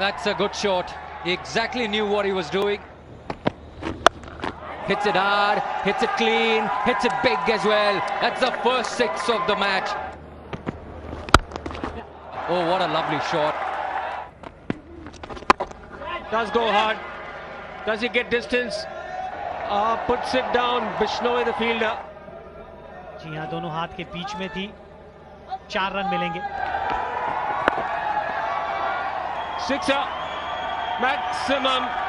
That's a good shot. He exactly knew what he was doing. Hits it hard, hits it clean, hits it big as well. That's the first six of the match. Oh, what a lovely shot. Does go hard. Does he get distance? Puts it down. Bishnoi the fielder. जी हाँ, दोनों हाथ के बीच में थी. 4 run मिलेंगे. Sixer. Maximum